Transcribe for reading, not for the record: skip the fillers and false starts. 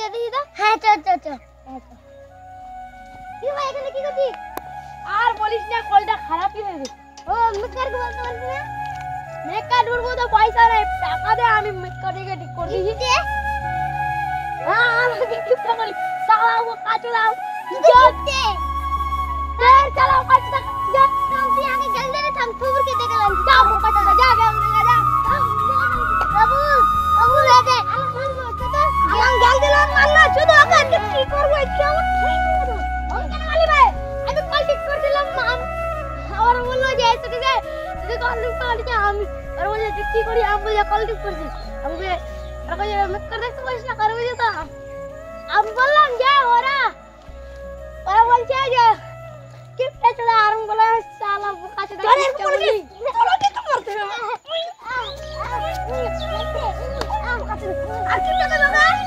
গিয়ে দেখি তো। হ্যাঁ চল চল চল। কি ভাই এখানে কি করছিস? আর বলিস না, কলটা খারাপই হয়ে গেছে। ও মেকারকে বলতে পারবি না? মেকার ঢুকবো তো পয়সা নেই, টাকা দে, আমি মেকারকে ঠিক করে দিয়েছি। হ্যাঁ আমাকে টিপটা বলি, চালাও কাজু লাও কিতে চালাও কাজটা তুই আগে জলদি রে থাম খবরকে দেখালাম। যাও কাজটা যা যা যা। বাবু বাবু রেগে আলো মারবো ছোট আলাম জাল দিলাম মারলো শুধু ওকে কি করবো কেমন কেন মালি ভাই আমি কল ঠিক করে দিলাম আর বললো যে এসে থেকে যদি কল ঠিক করে দিতে আমি আর বলে যে কি করি আমি বলে কল ঠিক করছি আমি বলে আর কই মেকার দেখতে পারিস না করবি তো আমি বললাম যে ওরা বলছে যে কি পেছনে আরম বলে শালা কাছে তোর এরকম করছিস? তোরা কি করতে আর কি টাকা লাগা